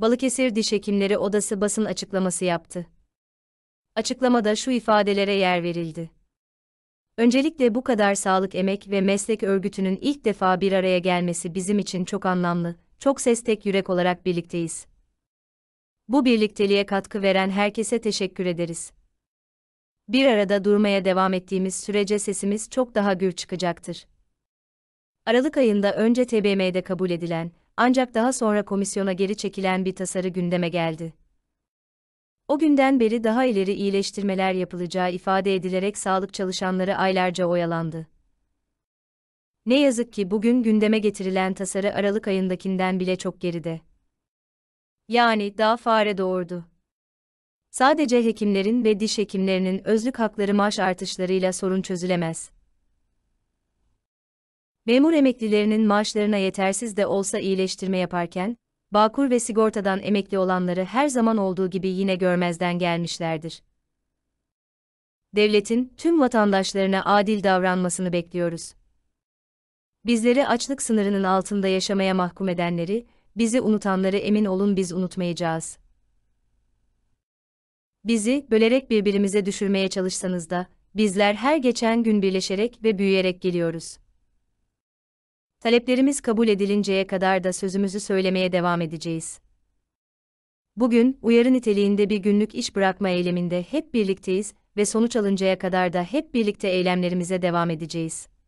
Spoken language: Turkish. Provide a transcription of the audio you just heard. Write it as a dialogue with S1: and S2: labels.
S1: Balıkesir Diş Hekimleri Odası basın açıklaması yaptı. Açıklamada şu ifadelere yer verildi. Öncelikle bu kadar sağlık emek ve meslek örgütünün ilk defa bir araya gelmesi bizim için çok anlamlı, çok ses tek yürek olarak birlikteyiz. Bu birlikteliğe katkı veren herkese teşekkür ederiz. Bir arada durmaya devam ettiğimiz sürece sesimiz çok daha gür çıkacaktır. Aralık ayında önce TBMM'de kabul edilen, ancak daha sonra komisyona geri çekilen bir tasarı gündeme geldi. O günden beri daha ileri iyileştirmeler yapılacağı ifade edilerek sağlık çalışanları aylarca oyalandı. Ne yazık ki bugün gündeme getirilen tasarı Aralık ayındakinden bile çok geride. Yani daha fare doğurdu. Sadece hekimlerin ve diş hekimlerinin özlük hakları maaş artışlarıyla sorun çözülemez. Memur emeklilerinin maaşlarına yetersiz de olsa iyileştirme yaparken, Bağkur ve sigortadan emekli olanları her zaman olduğu gibi yine görmezden gelmişlerdir. Devletin tüm vatandaşlarına adil davranmasını bekliyoruz. Bizleri açlık sınırının altında yaşamaya mahkum edenleri, bizi unutanları emin olun biz unutmayacağız. Bizi bölerek birbirimize düşürmeye çalışsanız da, bizler her geçen gün birleşerek ve büyüyerek geliyoruz. Taleplerimiz kabul edilinceye kadar da sözümüzü söylemeye devam edeceğiz. Bugün, uyarı niteliğinde bir günlük iş bırakma eyleminde hep birlikteyiz ve sonuç alıncaya kadar da hep birlikte eylemlerimize devam edeceğiz.